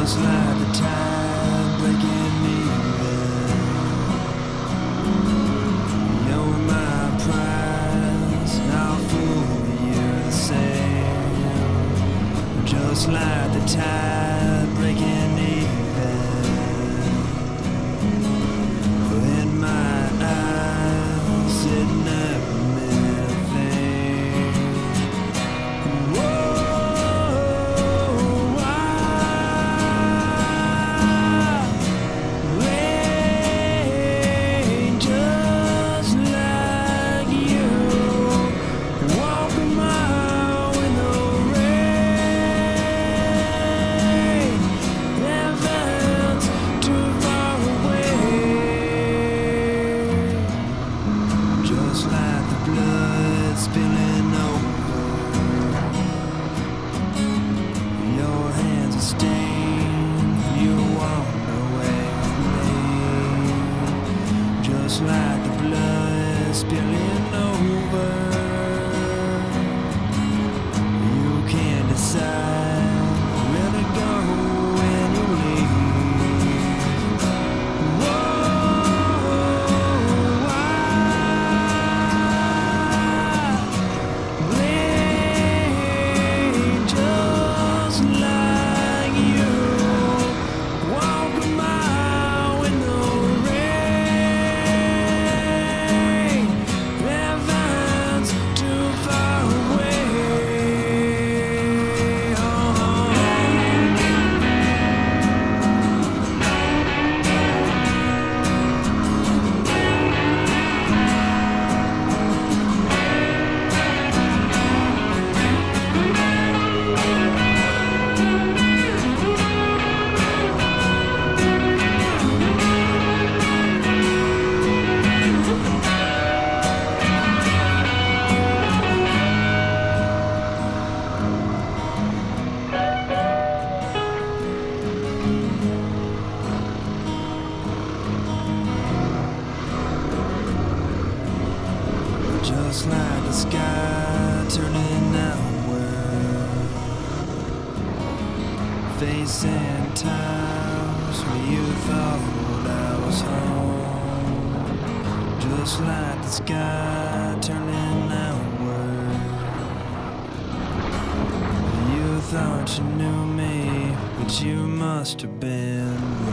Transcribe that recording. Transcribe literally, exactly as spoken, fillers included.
just like the tide breaking even. You're my prize, I'll fool you the same. Just like the tide breaking even. In my eyes, it never meant a thing. Whoa, I rain just like you. Walk a mile in the rain. Heaven's too far away. Just like the blood spilling over. Your hands are stained, you walk away from me. Just like the blood spilling over. You can't decide where to go when you leave. Whoa, I bleed just like you. Walk a mile in the rain. Heaven's too far away. Oh. Just like the sky turning outward, facing times where you thought I was home. Just like the sky turning outward, you thought you knew me, but you must have been wrong.